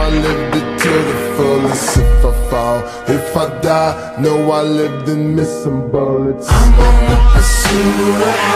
I lived it to the fullest. If I fall, if I die, know I lived in missing bullets. I'm on the pursuit of